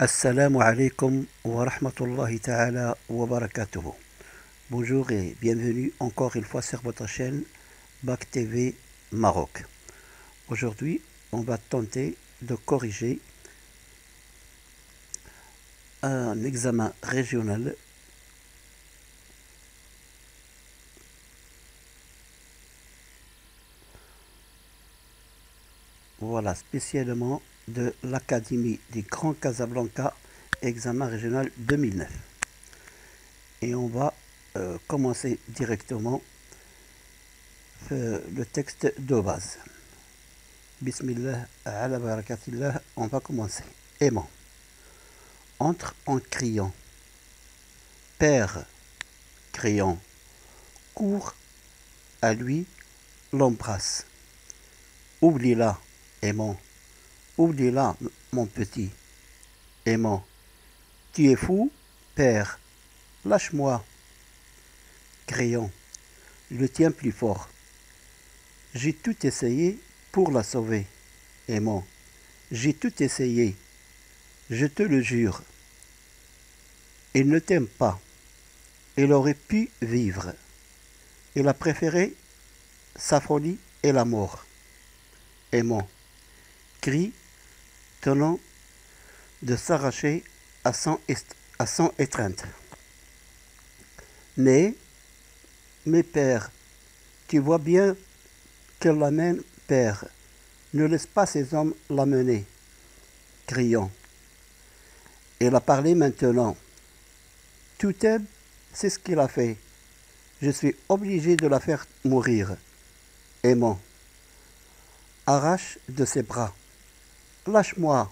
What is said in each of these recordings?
Assalamu alaikum wa rahmatullahi ta'ala wa barakatuhu. Bonjour et bienvenue encore une fois sur votre chaîne Bac TV Maroc. Aujourd'hui, on va tenter de corriger un examen régional spécialement de l'Académie du Grand Casablanca, examen régional 2009. Et on va commencer directement le texte de base. Bismillah ala barakatillah, on va commencer. Aimant. Entre en criant. Père, criant. Cours à lui, l'embrasse. Oublie-la, aimant. Oublie-la, mon petit. Aimant. Tu es fou, père. Lâche-moi. Criant. Le tiens plus fort. J'ai tout essayé pour la sauver. Aimant. J'ai tout essayé. Je te le jure. Il ne t'aime pas. Il aurait pu vivre. Il a préféré sa folie et la mort. Aimant. Crie, tenant de s'arracher à son étreinte. Mais père, tu vois bien qu'elle l'amène, père. Ne laisse pas ces hommes l'amener. Criant. Il a parlé maintenant. Tout aime, c'est ce qu'il a fait. Je suis obligé de la faire mourir. Aimant. Arrache de ses bras. Lâche-moi.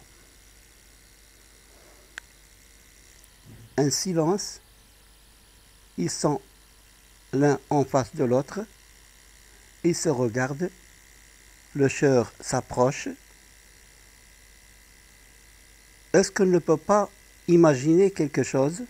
Un silence. Ils sont l'un en face de l'autre. Ils se regardent. Le chœur s'approche. Est-ce qu'on ne peut pas imaginer quelque chose?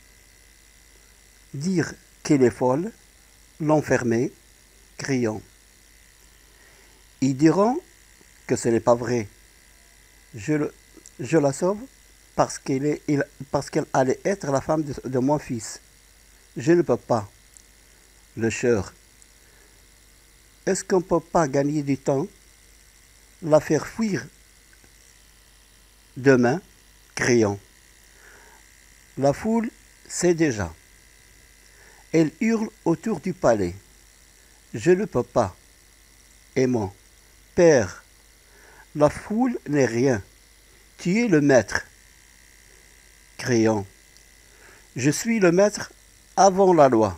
Dire qu'elle est folle, l'enfermer, criant. Ils diront que ce n'est pas vrai. Je la sauve parce qu'elle allait être la femme de mon fils. Je ne peux pas. Le chœur. Est-ce qu'on ne peut pas gagner du temps? La faire fuir demain, criant. La foule sait déjà. Elle hurle autour du palais. Je ne peux pas. Aimant. Père, la foule n'est rien. Tu es le maître. Criant. Je suis le maître avant la loi.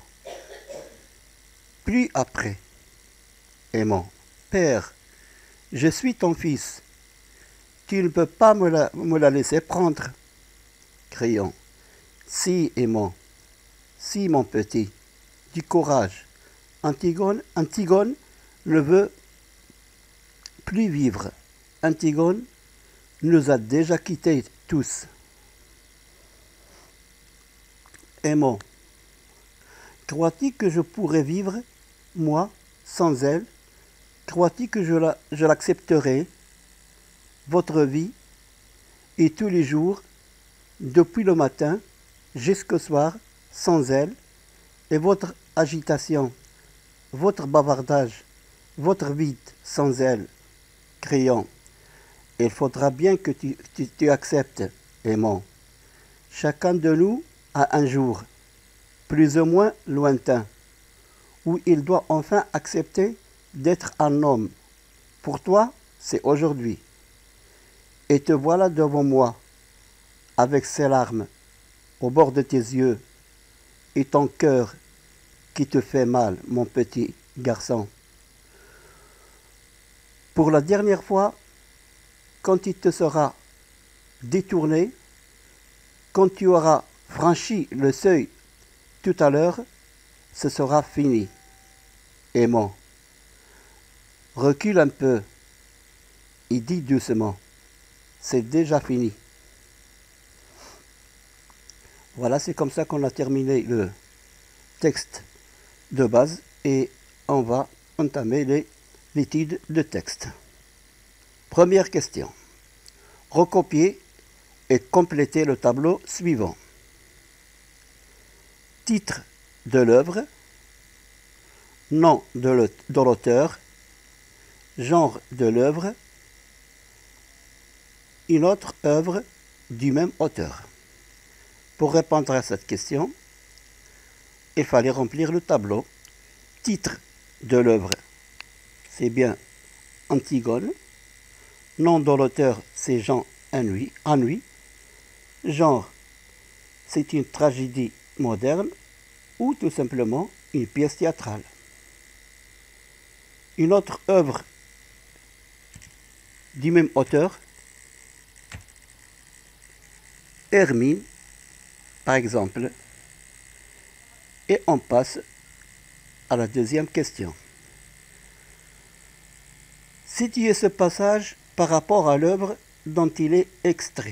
Plus après. Aimant. Père, je suis ton fils. Tu ne peux pas me la laisser prendre. Criant. Si, aimant. Si, mon petit. Du courage. Antigone ne veut plus vivre. Antigone nous a déjà quittés tous. Aimant. Crois-tu que je pourrais vivre, moi, sans elle? Crois-tu que je l'accepterai, votre vie, et tous les jours, depuis le matin jusqu'au soir, sans elle, et votre agitation, votre bavardage, votre vide sans elle, criant. Il faudra bien que tu acceptes, aimant. Chacun de nous a un jour, plus ou moins lointain, où il doit enfin accepter d'être un homme. Pour toi, c'est aujourd'hui. Et te voilà devant moi, avec ces larmes au bord de tes yeux, et ton cœur qui te fait mal, mon petit garçon. Pour la dernière fois, quand il te sera détourné, quand tu auras franchi le seuil tout à l'heure, ce sera fini. Aimant. Recule un peu et dis doucement, c'est déjà fini. Voilà, c'est comme ça qu'on a terminé le texte de base et on va entamer l'étude de texte. Première question. Recopier et complétez le tableau suivant. Titre de l'œuvre, nom de l'auteur, genre de l'œuvre, une autre œuvre du même auteur. Pour répondre à cette question, il fallait remplir le tableau. Titre de l'œuvre, c'est bien Antigone. Nom de l'auteur, c'est Jean Anouilh. Genre, c'est une tragédie moderne ou tout simplement une pièce théâtrale. Une autre œuvre du même auteur, Hermine, par exemple, et on passe à la deuxième question. Situez ce passage par rapport à l'œuvre dont il est extrait.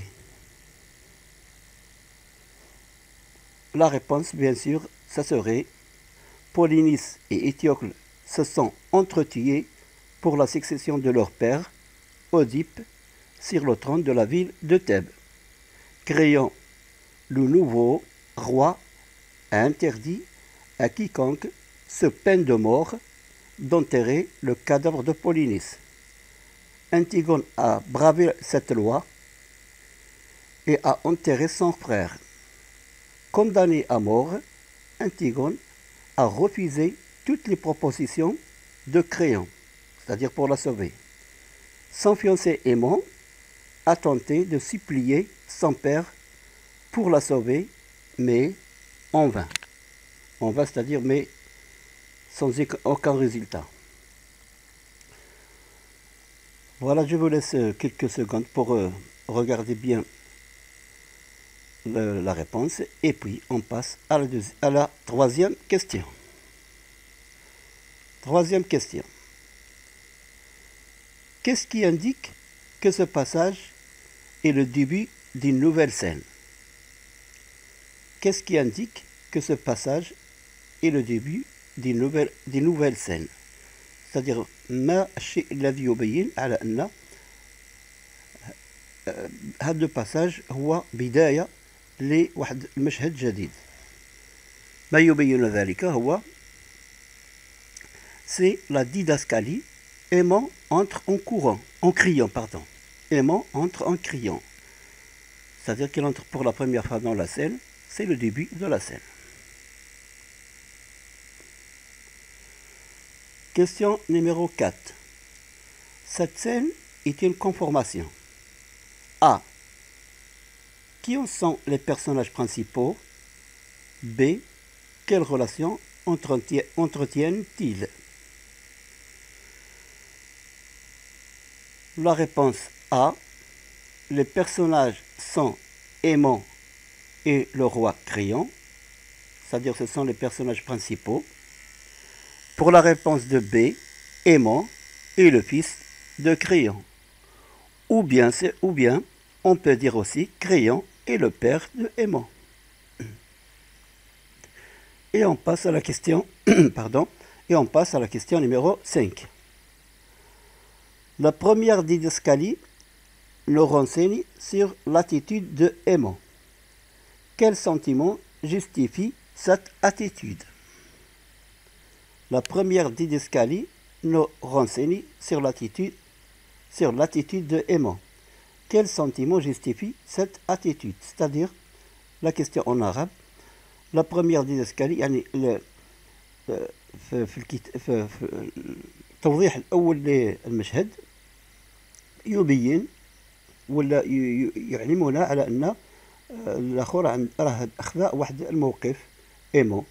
La réponse, bien sûr, ça serait Polynice et Étiocle se sont entretués pour la succession de leur père, Oedipe, sur le trône de la ville de Thèbes. Créant le nouveau roi a interdit à quiconque se peine de mort d'enterrer le cadavre de Polynice. Antigone a bravé cette loi et a enterré son frère. Condamné à mort, Antigone a refusé toutes les propositions de Créon, c'est-à-dire pour la sauver. Son fiancé aimant a tenté de supplier son père pour la sauver, mais en vain. En vain, c'est-à-dire mais sans aucun résultat. Voilà, je vous laisse quelques secondes pour regarder bien la réponse et puis on passe à la troisième question. Troisième question. Qu'est-ce qui indique que ce passage est le début d'une nouvelle scène? Qu'est-ce qui indique que ce passage est le début d'une nouvelle scène? c'est-à-dire ما الشيء الذي يبين على أن هذا الباساج هو بداية لواحد المشهد جديد. ما يبين ذلك هو c'est la didascalie aimant entre en criant. Aimant entre en criant. C'est-à-dire qu'il entre pour la première fois dans la scène, c'est le début de la scène. Question numéro 4. Cette scène est une conformation. A. Qui en sont les personnages principaux? B. Quelles relations entretiennent-ils? La réponse A. Les personnages sont Aimant et le roi Créon, c'est-à-dire ce sont les personnages principaux. Pour la réponse de B, Aimant et le fils de Créon. Ou bien on peut dire aussi Créon et le père de Aimant. Et on passe à la question, numéro 5. La première didascalie nous renseigne sur l'attitude de Aimant. Quel sentiment justifie cette attitude? La première didascalie nous renseigne sur l'attitude de Aimant. Quel sentiment justifie cette attitude? C'est-à-dire, la question en arabe, la première didascalie, يعني في التوضيح الأول للمشهد يبين ولا يعلمنا على أن الآخر راه أخذ واحد الموقف Aimant.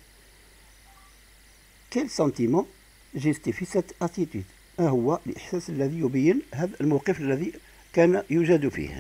Quel sentiment justifie cette attitude؟ ما هو الإحساس الذي يبين هذا الموقف الذي كان يوجد فيه؟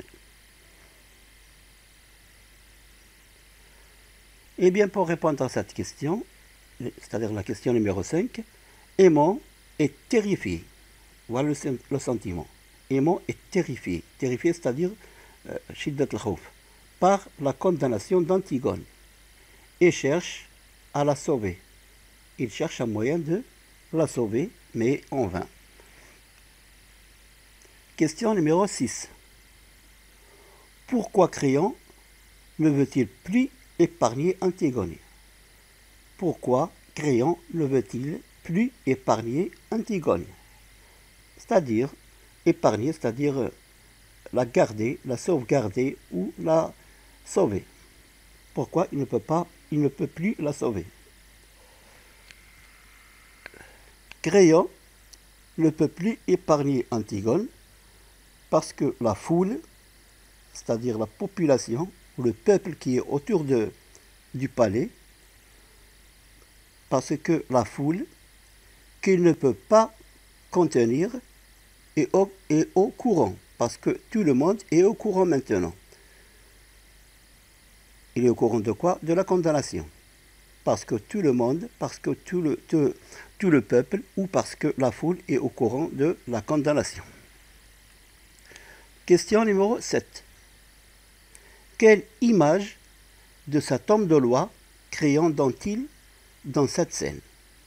Eh bien, pour répondre à cette question, c'est-à-dire la question numéro 5, Aimant est terrifié. Voilà le sentiment. Aimant est terrifié. Terrifié, c'est-à-dire shiddat al-khawf, par la condamnation d'Antigone et cherche à la sauver. Il cherche un moyen de la sauver, mais en vain. Question numéro 6. Pourquoi Créon ne veut-il plus épargner Antigone? Pourquoi Créon ne veut-il plus épargner Antigone? C'est-à-dire, épargner, c'est-à-dire la garder, la sauvegarder ou la sauver. Pourquoi il ne peut plus la sauver? Créon ne peut plus épargner Antigone parce que la foule, c'est-à-dire la population ou le peuple qui est autour du palais, parce que la foule qu'il ne peut pas contenir est au courant, parce que tout le monde est au courant maintenant. Il est au courant de quoi? De la condamnation. Parce que tout le monde, parce que tout le peuple, ou parce que la foule est au courant de la condamnation. Question numéro 7. Quelle image de cet homme de loi Créon donne-t-il dans cette scène?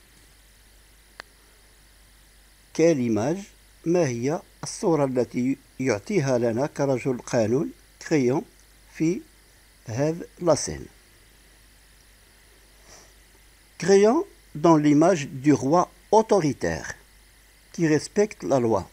Quelle image ما هي الصورة التي يعطيها لنا كرجل قانون Créon في هذه la scène? Créon dans l'image du roi autoritaire qui respecte la loi.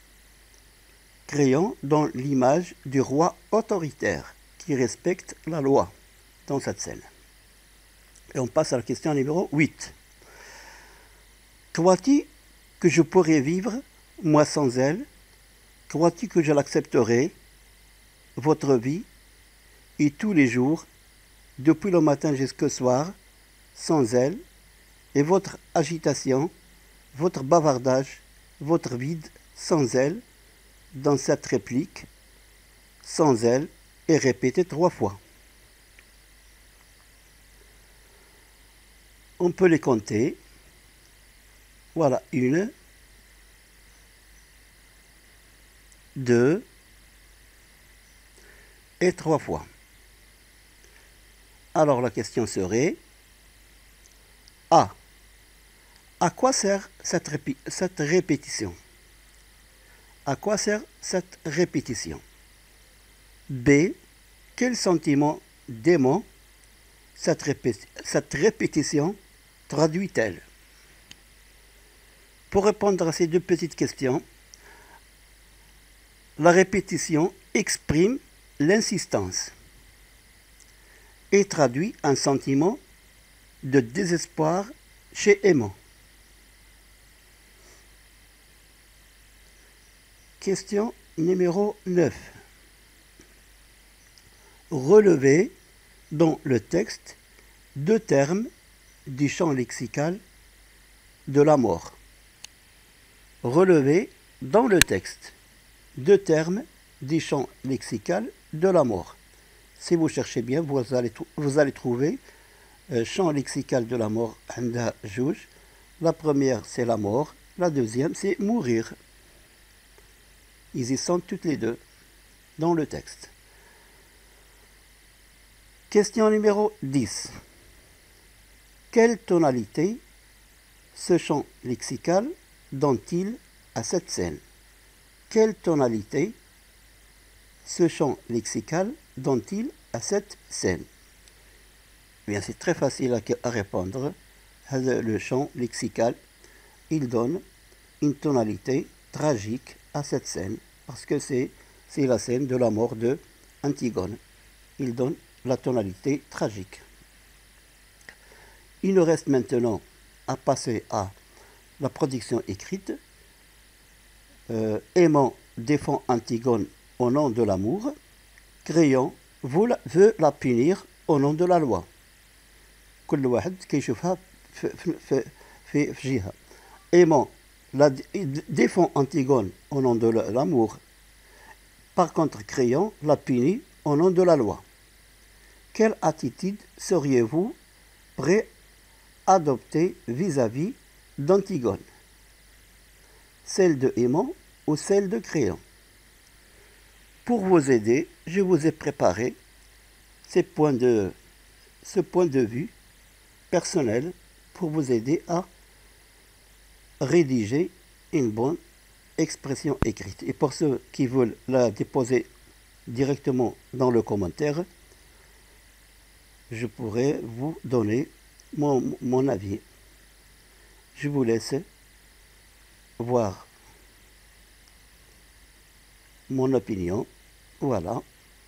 Créon dans l'image du roi autoritaire qui respecte la loi dans cette scène. Et on passe à la question numéro 8. Crois-tu que je pourrais vivre, moi sans elle? Crois-tu que je l'accepterai, votre vie, et tous les jours, depuis le matin jusqu'au soir, sans elle, et votre agitation, votre bavardage, votre vide, sans elle, dans cette réplique, sans elle, est répété 3 fois. On peut les compter. Voilà, 1, 2 et 3 fois. Alors la question serait A. À quoi sert cette répétition? À quoi sert cette répétition? B. Quel sentiment dément cette répétition traduit-elle? Pour répondre à ces 2 petites questions, la répétition exprime l'insistance et traduit un sentiment de désespoir chez Aimant. Question numéro 9. Relevez dans le texte 2 termes du champ lexical de la mort. Relevez dans le texte 2 termes du champ lexical de la mort. Si vous cherchez bien, vous allez trouver champ lexical de la mort, عندها جوج. La première, c'est la mort. La deuxième, c'est mourir. Ils y sont toutes les deux dans le texte. Question numéro 10. Quelle tonalité ce champ lexical donne-t-il à cette scène? Quelle tonalité ce champ lexical donne-t-il à cette scène? Eh bien, c'est très facile à répondre. Le champ lexical, il donne une tonalité tragique à cette scène, parce que c'est la scène de la mort de Antigone. Il donne la tonalité tragique. Il nous reste maintenant à passer à la production écrite. Aimant défend Antigone au nom de l'amour. Créon veut la punir au nom de la loi. كل واحد كيشوفها في جهة. Aimant défend Antigone au nom de l'amour. Par contre, Créon la punit au nom de la loi. Quelle attitude seriez-vous prêt à adopter vis-à-vis d'Antigone? Celle de Aimant ou celle de Créon? Pour vous aider, je vous ai préparé ce point de vue personnel pour vous aider à rédiger une bonne expression écrite. Et pour ceux qui veulent la déposer directement dans le commentaire, je pourrai vous donner mon avis. Je vous laisse voir mon opinion. Voilà.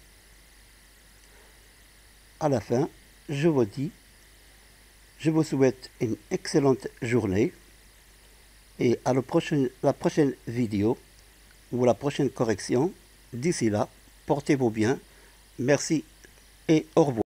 À la fin, je vous souhaite une excellente journée et à la prochaine vidéo ou la prochaine correction. D'ici là, portez-vous bien. Merci et au revoir.